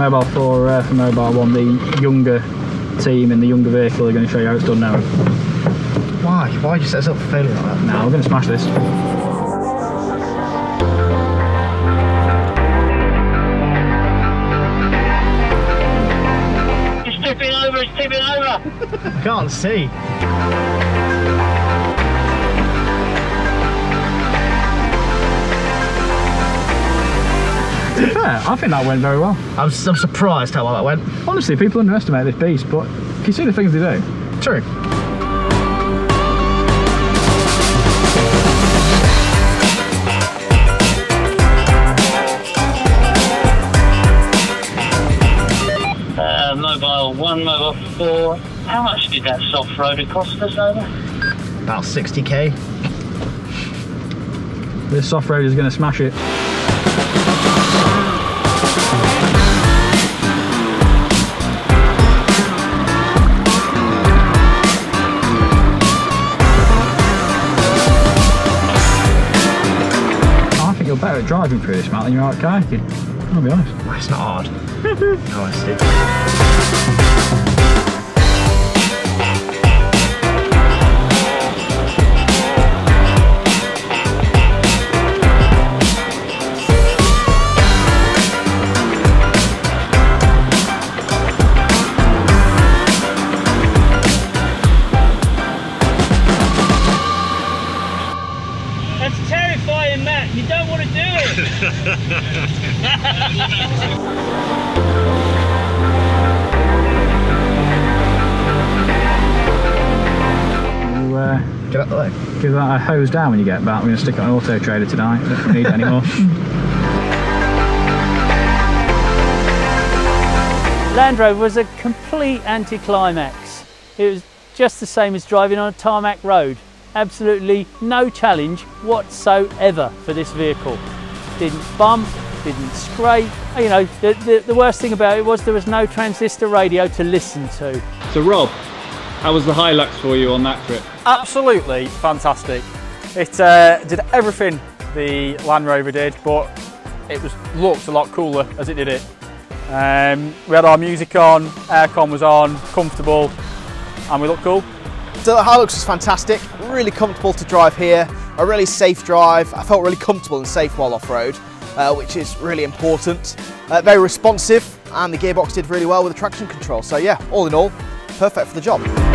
Mobile 4 for Mobile 1, the younger team in the younger vehicle are going to show you how it's done now. Why? Why did you set us up for failure like that? Now we're going to smash this. It's tipping over, it's tipping over! I can't see. To be fair, I think that went very well. I'm surprised how well that went. Honestly, people underestimate this beast, but if you see the things they do. True. Mobile 1, Mobile 4. How much did that soft roader cost us over? About 60k. This soft road is going to smash it. I think you're better at driving through this, Matt, than you are at kayaking. I'll be honest. Well, it's not hard. No, honesty. That's terrifying, Matt. You don't want to do it. Get out the way. Give that a hose down when you get back. We're going to stick it on Auto Trader tonight. Don't need it anymore. Land Rover was a complete anticlimax. It was just the same as driving on a tarmac road. Absolutely no challenge whatsoever for this vehicle. Didn't bump, didn't scrape. You know, the worst thing about it was there was no transistor radio to listen to. So Rob, how was the Hilux for you on that trip? Absolutely fantastic. It did everything the Land Rover did, but it looked a lot cooler as it did it. We had our music on, aircon was on, comfortable, and we looked cool. So the Hilux was fantastic, really comfortable to drive here, a really safe drive. I felt really comfortable and safe while off-road, which is really important. Very responsive, and the gearbox did really well with the traction control. So yeah, all in all, perfect for the job.